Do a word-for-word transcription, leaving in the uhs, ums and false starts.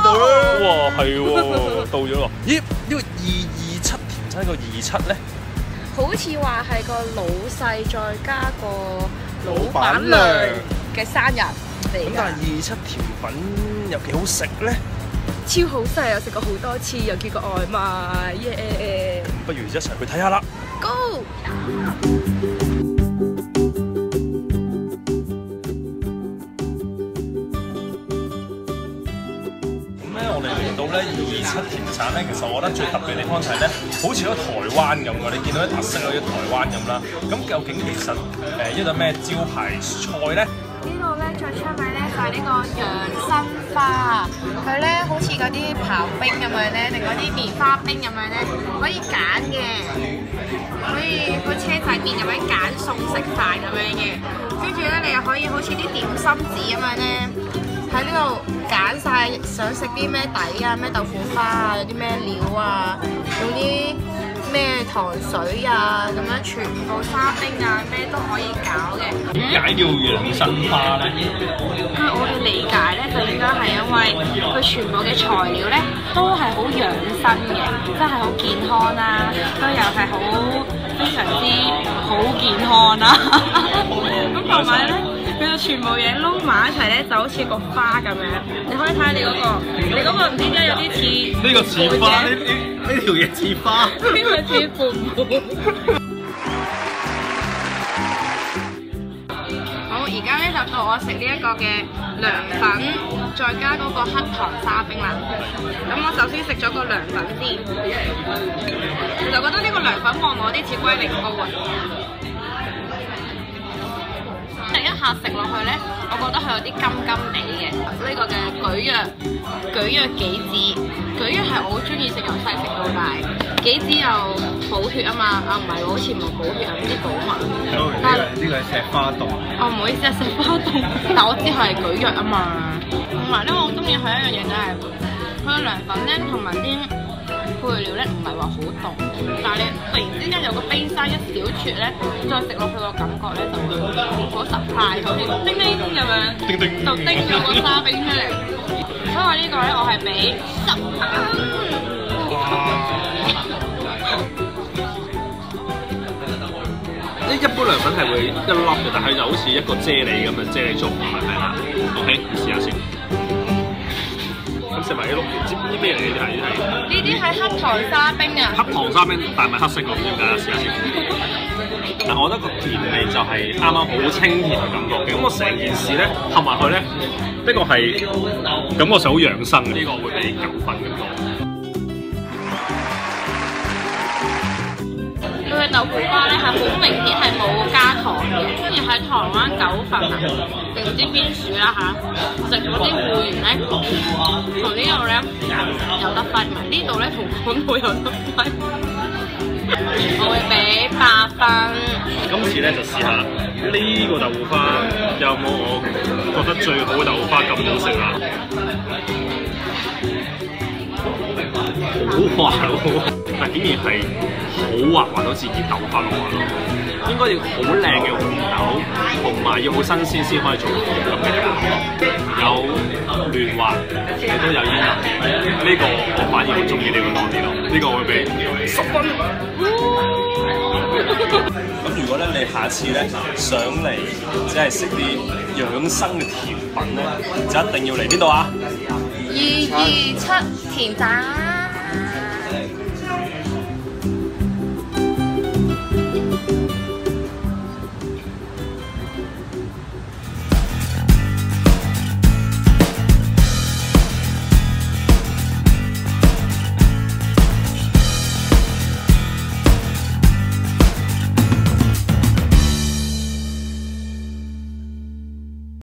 到啦！哇，係喎，到咗喎。咦？呢個二二七甜餐個二七咧？ 好似話係個老細再加個老闆闆娘娘嘅生日嚟咁但係㗎， 二七甜品有幾好食咧？ 超好食，我食過好多次，又叫過外賣，耶！ 不如一齊去睇下啦。 Go！ 咁咧，我哋嚟到咧二七甜餐咧，其實我覺得最特別嘅地方就係咧，好似喺台灣咁嘅，你見到啲特色好似台灣咁啦。咁究竟其實誒一種咩招牌菜咧？ 呢度咧最出名咧就係呢個養生花，佢咧好似嗰啲刨冰咁樣咧，定嗰啲棉花冰咁樣咧，可以揀嘅，可以好似喺塊面咁樣揀餸食飯咁樣嘅，跟住咧你又可以好似啲點心紙咁樣咧，喺呢度揀晒想食啲咩底啊，咩豆腐花啊，有啲咩料啊，用啲咩糖水啊，咁樣全部沙冰啊，咩都可以搞嘅。 點解叫養生花咧？ 據我嘅理解咧，就應該係因為佢全部嘅材料咧都係好養生嘅，真係好健康啦，都又係好非常之好健康啦。咁同埋咧，佢就全部嘢撈埋一齊咧，就好似個花咁樣。你可以睇下你嗰個，你嗰個唔知點解有啲似呢個似花，呢呢呢條嘢似花， 呢個似父母。好，而家咧就到我食呢一個嘅涼粉，再加嗰個黑糖沙冰啦。咁我首先食咗個涼粉先，我就覺得呢個涼粉望落啲似龜苓膏啊。第一下食落去咧，我覺得佢有啲甘甘地嘅。呢個嘅蒟蒻蒟蒻杞子，蒟蒻係我好中意食，由細食到大。杞子又補血啊嘛，啊唔係喎，好似唔係補血啊，唔知補乜。但係呢個係石花凍。 哦，唔好意思啊，石花凍，但我知佢係蒟蒻啊嘛。同埋咧，我中意佢一樣嘢就係佢嘅涼粉咧，同埋啲配料咧唔係話好凍，但係你突然之間有個冰沙一小撮咧，再食落去個感覺咧就會好實派，好似叮叮咁樣， 叮叮就叮咗個沙冰出嚟。所以呢個咧，我係俾十分。 呢一般涼粉係會一粒嘅，但係就好似一個啫喱咁嘅啫喱做法，係咪啊 ？OK， 試下先。咁食埋啲碌，唔知啲咩嚟嘅？呢啲係呢啲係黑糖沙冰啊！ 黑糖沙冰，但係咪黑色㗎？唔知點解，試下先。但係我覺得個甜味就係啱啱好清甜嘅感覺嘅。咁我成件事咧合埋去咧，呢個係感覺上好養生嘅。呢個會俾九分咁多。 佢嘅豆腐花咧係好明顯係冇加糖嘅，跟住喺台灣九份啊，定唔知邊處啦嚇，食嗰啲會員咧，同呢度咧有得分，唔係呢度咧同本部有得分，我會俾八分。 今次咧就試下呢個豆腐花有冇我覺得最好嘅豆腐花咁好食啦，好滑喎！但竟然係好滑滑到似熱豆花咁滑咯，應該要好靚嘅紅豆，同埋要好新鮮先可以做到咁嘅樣，有嫩滑，亦都有煙韌。呢、這個我反而會中意呢個多啲咯，呢、這個會俾十分。咁如果咧你下次咧上嚟即係食啲養生嘅甜品咧，就一定要嚟邊度啊？ 二二七甜蛋。